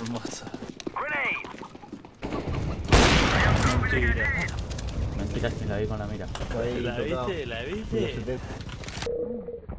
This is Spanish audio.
hermosa. Mentira. Mentira que la vi con la mira. ¿La viste? ¿La viste?